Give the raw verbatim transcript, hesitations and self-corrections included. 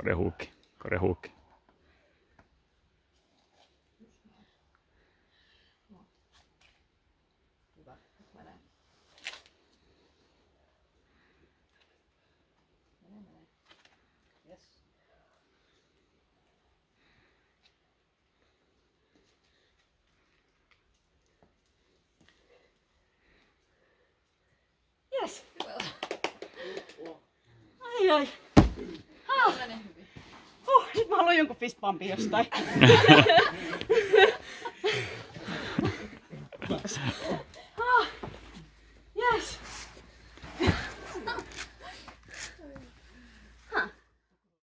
Korehulkki, korehulkki. Yes. Ai ai. Ah. Oh, nyt mä haluan jonkun fistbumpin jostain.